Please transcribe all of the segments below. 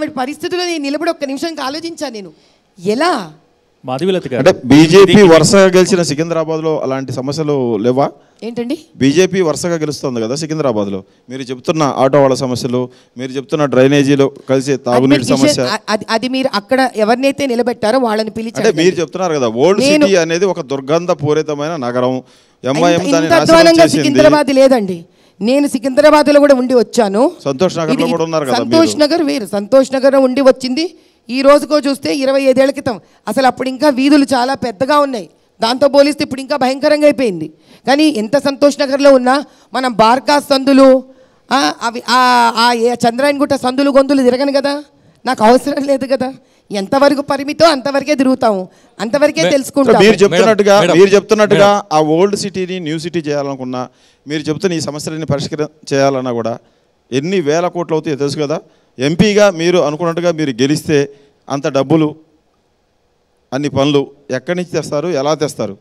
ఆవిడ పరిస్థితుల్లో నేను నిలబడి ఒక్క నిమిషంకి ఆలోచించాను. నేను ఎలా అంటే బీజేపీ వరుసగా గెలిచిన సికింద్రాబాద్లో అలాంటి సమస్యలు లేవా? ఏంటండి, బీజేపీ వరుసగా గెలుస్తుంది కదా సికింద్రాబాద్లో, మీరు చెప్తున్న ఆటో వాళ్ళ సమస్యలు, మీరు చెప్తున్న డ్రైనేజీలో కలిసి తాగునీటి సమస్య, అది మీరు అక్కడ ఎవరినైతే నిలబెట్టారో వాళ్ళని పిలిచి అంటే మీరు చెప్తున్నారు కదా ఓల్డ్ సిటీ అనేది ఒక దుర్గంధ పూరితమైన నగరం, ఎంఐఎం దాన్ని నాశనం చేసింది. సికింద్రాబాద్ లేదండి, నేను సికింద్రాబాద్ లో కూడా ఉండి వచ్చాను. సంతోష్ నగర్ లో కూడా ఉన్నారు కదా. సంతోష్ నగర్ వేరు, సంతోష్ నగర్ ఉండి వచ్చింది. ఈ రోజుకో చూస్తే 25 ఏళ్ల క్రితం అసలు అప్పుడు ఇంకా వీధులు చాలా పెద్దగా ఉన్నాయి, దాంతో పోలిస్తే ఇప్పుడు ఇంకా భయంకరంగా అయిపోయింది. కానీ ఎంత సంతోష్ నగర్లో ఉన్నా మనం బార్కాస్ సందులు అవి చంద్రాయన్ గుట్ట సందులు గొంతులు తిరగను కదా, నాకు అవసరం లేదు కదా. ఎంతవరకు పరిమితో అంతవరకే తిరుగుతాము, అంతవరకే తెలుసుకుంటాం. మీరు చెప్తున్నట్టుగా ఆ ఓల్డ్ సిటీని న్యూ సిటీ చేయాలనుకున్నా, మీరు చెప్తున్న ఈ సమస్యలని చేయాలన్నా కూడా ఎన్ని వేల కోట్లు అవుతాయో తెలుసు కదా. ఎంపీగా మీరు అనుకున్నట్టుగా మీరు గెలిస్తే అంత డబ్బులు అన్ని పనులు ఎక్కడి నుంచి తెస్తారు, ఎలా తెస్తారు?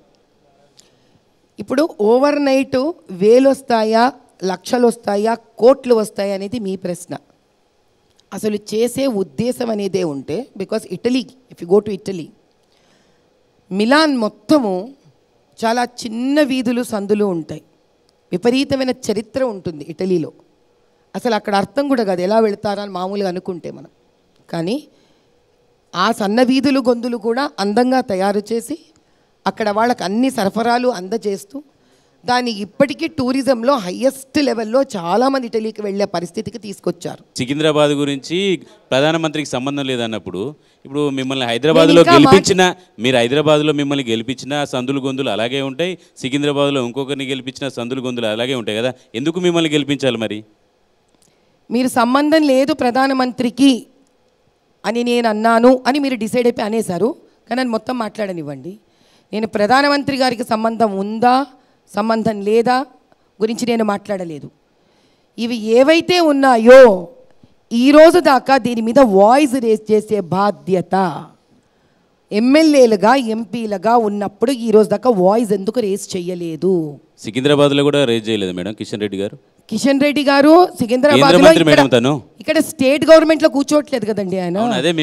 ఇప్పుడు ఓవర్ నైట్ వేలు వస్తాయా, లక్షలు వస్తాయా, కోట్లు వస్తాయా అనేది మీ ప్రశ్న. అసలు చేసే ఉద్దేశం అనేదే ఉంటే, because Italy, if you go to Italy, Milan మొత్తము చాలా చిన్న వీధులు సందులు ఉంటాయి, విపరీతమైన చరిత్ర ఉంటుంది ఇటలీలో. అసలు అక్కడ అర్థం కూడా కాదు ఎలా వెళతారని మామూలుగా అనుకుంటే మనం. కానీ ఆ సన్న వీధులు గొంతులు కూడా అందంగా తయారు చేసి అక్కడ వాళ్ళకి అన్ని సరఫరాలు అందజేస్తూ దాన్ని ఇప్పటికీ టూరిజంలో హైయెస్ట్ లెవెల్లో చాలామంది ఇటలీకి వెళ్ళే పరిస్థితికి తీసుకొచ్చారు. సికింద్రాబాద్ గురించి ప్రధానమంత్రికి సంబంధం లేదన్నప్పుడు ఇప్పుడు మిమ్మల్ని హైదరాబాద్లో గెలిపించిన సందులు గొంతులు అలాగే ఉంటాయి, సికింద్రాబాద్లో ఇంకొకరిని గెలిపించిన సందులు గొంతులు అలాగే ఉంటాయి కదా, ఎందుకు మిమ్మల్ని గెలిపించాలి? మరి మీరు సంబంధం లేదు ప్రధానమంత్రికి అని నేను అన్నాను అని మీరు డిసైడ్ అయిపోయి అనేశారు. కానీ నేను మొత్తం మాట్లాడనివ్వండి. నేను ప్రధానమంత్రి గారికి సంబంధం ఉందా సంబంధం లేదా గురించి నేను మాట్లాడలేదు. ఇవి ఏవైతే ఉన్నాయో ఈరోజు దాకా దీని మీద వాయిస్ రేస్ చేసే బాధ్యత ఎమ్మెల్యేలుగా ఎంపీలుగా ఉన్నప్పుడు ఈరోజు దాకా వాయిస్ ఎందుకు రేస్ చేయలేదు? సికింద్రాబాద్లో కూడా రేస్ చేయలేదు మేడం కిషన్ రెడ్డి గారు సికింద్రాబాద్ ఇక్కడ స్టేట్ గవర్నమెంట్ లో కూర్చోట్లేదు కదండి ఆయన.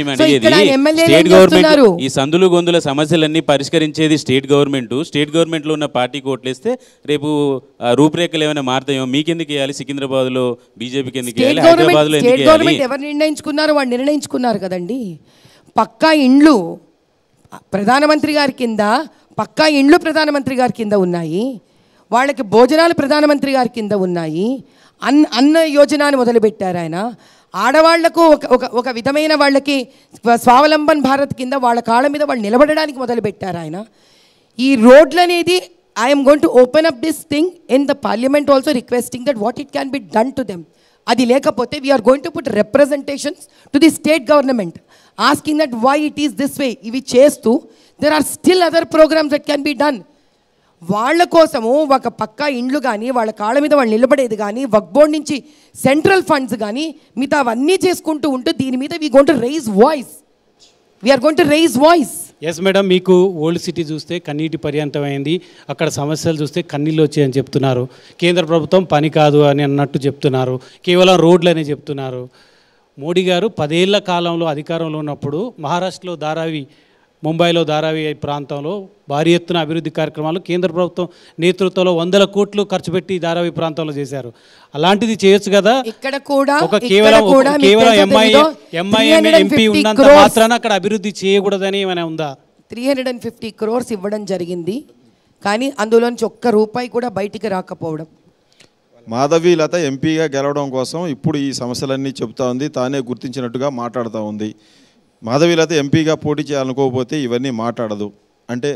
ఈ సందులు గొంతుల సమస్యలన్నీ పరిష్కరించేది స్టేట్ గవర్నమెంట్ లో ఉన్న పార్టీకి ఓట్లేస్తే రేపు రూపురేఖలు ఏమైనా మారుతాయో మీకెందుకు వేయాలి? సికింద్రాబాద్ లో బీజేపీకి ఎందుకు వేయాలి? హైదరాబాద్ లో స్టేట్ గవర్నమెంట్ ఎవరు నిర్ణయించుకున్నారు? వాళ్ళు నిర్ణయించుకున్నారు కదండి. పక్కా ఇండ్లు ప్రధానమంత్రి గారి కింద, పక్కా ఇండ్లు ప్రధానమంత్రి గారి కింద ఉన్నాయి, వాళ్ళకి భోజనాలు ప్రధానమంత్రి గారి కింద ఉన్నాయి, అన్న యోజనాన్ని మొదలుపెట్టారు ఆయన. ఆడవాళ్లకు ఒక విధమైన వాళ్ళకి స్వావలంబన్ భారత్ కింద వాళ్ళ కాళ్ళ మీద వాళ్ళు నిలబడడానికి మొదలుపెట్టారు ఆయన. ఈ రోడ్లు అనేది I'm going to open up this thing in the parliament also requesting that what it can be done to them. అది లేకపోతే we're going to put representations to the state government asking that why it is this way. ఇవి చేస్తూ there are still other programmes that can be done. వాళ్ళ కోసము ఒక పక్కా ఇండ్లు కానీ, వాళ్ళ కాళ్ళ మీద వాళ్ళు నిలబడేది కానీ, వక్ఫ్ బోర్డ్ నుంచి సెంట్రల్ ఫండ్స్ కానీ, మిగతా అవన్నీ చేసుకుంటూ ఉంటూ దీని మీద we going to raise voice. We're going to raise voice. Yes madam, మీకు ఓల్డ్ సిటీ చూస్తే కన్నీటి పర్యంతమైంది, అక్కడ సమస్యలు చూస్తే కన్నీళ్ళు వచ్చాయని చెప్తున్నారు. కేంద్ర ప్రభుత్వం పని కాదు అని అన్నట్టు చెప్తున్నారు, కేవలం రోడ్లు అని చెప్తున్నారు. మోడీ గారు 10 ఏళ్ల కాలంలో అధికారంలో ఉన్నప్పుడు మహారాష్ట్రలో ధారావి, ముంబైలో ధారావి ప్రాంతంలో భారీ ఎత్తున అభివృద్ధి కార్యక్రమాలు కేంద్ర ప్రభుత్వం నేతృత్వంలో 100 కోట్లు ఖర్చు పెట్టి ధారావి ప్రాంతంలో చేశారు. అలాంటిది చేయొచ్చు కదా. ఇక్కడ కూడా కేవలం ఎంఐఎం ఎంపీ ఉన్నంత మాత్రాన అక్కడ అభివృద్ధి చేయకూడదని ఏమైనా ఉందా? 350 crores ఇవ్వడం జరిగింది, కానీ అందులోంచి ఒక్క రూపాయి కూడా బయటికి రాకపోవడం. మాధవీలత ఎంపీగా గెలవడం కోసం ఇప్పుడు ఈ సమస్యలన్నీ చెబుతా ఉంది, తానే గుర్తించినట్టుగా మాట్లాడుతూ ఉంది. మాధవీలత ఎంపీగా పోటీ చేయాలనుకోకపోతే ఇవన్నీ మాట్లాడదు అంటే?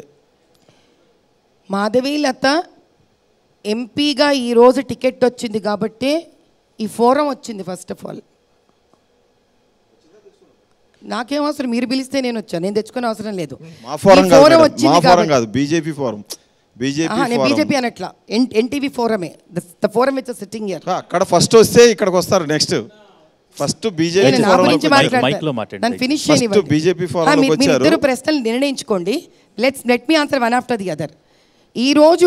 మాధవీలత ఎంపీగా ఈరోజు టికెట్ వచ్చింది కాబట్టి ఈ ఫోరం వచ్చింది. ఫస్ట్ ఆఫ్ ఆల్ నాకేం అవసరం, మీరు పిలిస్తే నేను వచ్చాను, నేను తెచ్చుకునే అవసరం లేదు. ఫోరం వచ్చింది, బీజేపీ ఫోరం. బీజేపీ అనట్లా, ఎన్టీవీ ఫోరమే, the forum which sitting here. అక్కడ ఫస్ట్ వస్తే ఇక్కడికి వస్తారు, నెక్స్ట్ ఫస్ట్ బీజేపీ ఫోరం. ఇద్దరు ప్రశ్నలు నిర్ణయించుకోండి. Let me answer one after the other. ఈరోజు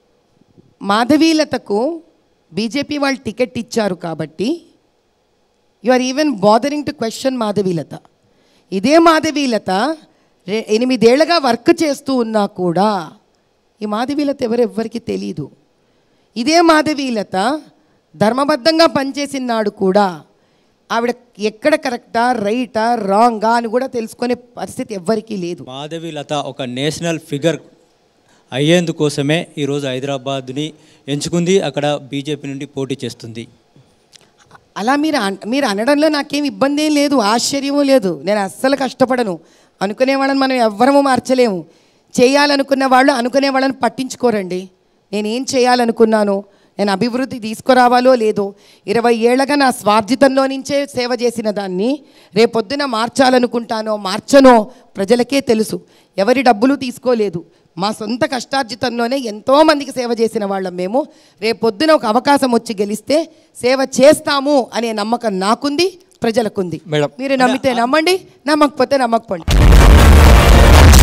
మాధవీలతకు బీజేపీ వాళ్ళు టికెట్ ఇచ్చారు కాబట్టి you are even bothering to question Madhavi Latha. ఇదే మాధవీలత 8 ఏళ్లుగా వర్క్ చేస్తూ ఉన్నా కూడా ఈ మాధవీలత ఎవరెవ్వరికి తెలీదు. ఇదే మాధవీలత ధర్మబద్ధంగా పనిచేసిన నాడు కూడా ఆవిడ ఎక్కడ కరెక్టా రైటా రాంగా అని కూడా తెలుసుకునే పరిస్థితి ఎవ్వరికీ లేదు. మాధవీలత ఒక నేషనల్ ఫిగర్ అయ్యేందుకోసమే ఈరోజు హైదరాబాద్ని ఎంచుకుంది, అక్కడ బీజేపీ నుండి పోటీ చేస్తుంది. అలా మీరు అనడంలో నాకేం ఇబ్బంది ఏం లేదు, ఆశ్చర్యమూ లేదు. నేను అస్సలు కష్టపడను. అనుకునే వాళ్ళని మనం ఎవ్వరము మార్చలేము. చేయాలనుకున్న వాళ్ళు అనుకునే వాళ్ళని పట్టించుకోరండి. నేనేం చేయాలనుకున్నాను, నేను అభివృద్ధి తీసుకురావాలో లేదో 20 ఏళ్ళగా నా స్వార్జితంలో నుంచే సేవ చేసిన దాన్ని రేపొద్దున మార్చాలనుకుంటానో మార్చనో ప్రజలకే తెలుసు. ఎవరి డబ్బులు తీసుకోలేదు, మా సొంత కష్టార్జితంలోనే ఎంతోమందికి సేవ చేసిన వాళ్ళం మేము. రేపొద్దున ఒక అవకాశం వచ్చి గెలిస్తే సేవ చేస్తాము అనే నమ్మకం నాకుంది, ప్రజలకుంది. మీరు నమ్మితే నమ్మండి, నమ్మకపోతే నమ్మకపోండి.